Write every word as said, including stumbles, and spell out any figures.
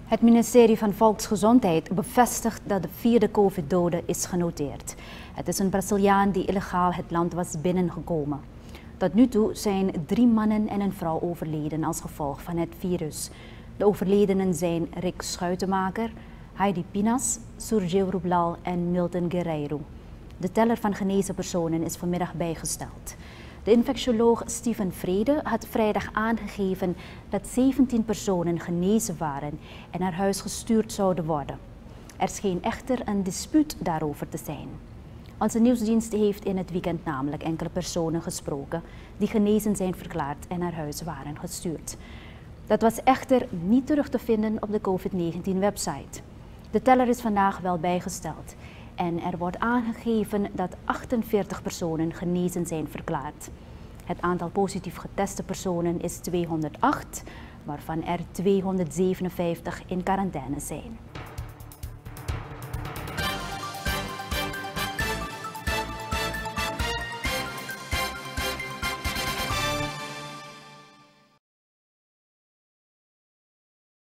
Het ministerie van Volksgezondheid bevestigt dat de vierde COVID-dode is genoteerd. Het is een Braziliaan die illegaal het land was binnengekomen. Tot nu toe zijn drie mannen en een vrouw overleden als gevolg van het virus. De overledenen zijn Rick Schuitenmaker, Heidi Pinas, Sergio Rublal en Milton Guerreiro. De teller van genezen personen is vanmiddag bijgesteld. De infectioloog Steven Vrede had vrijdag aangegeven dat zeventien personen genezen waren en naar huis gestuurd zouden worden. Er scheen echter een dispuut daarover te zijn. Onze nieuwsdienst heeft in het weekend namelijk enkele personen gesproken die genezen zijn verklaard en naar huis waren gestuurd. Dat was echter niet terug te vinden op de COVID negentien website. De teller is vandaag wel bijgesteld en er wordt aangegeven dat achtenveertig personen genezen zijn verklaard. Het aantal positief geteste personen is tweehonderdacht, waarvan er tweehonderdzevenenvijftig in quarantaine zijn.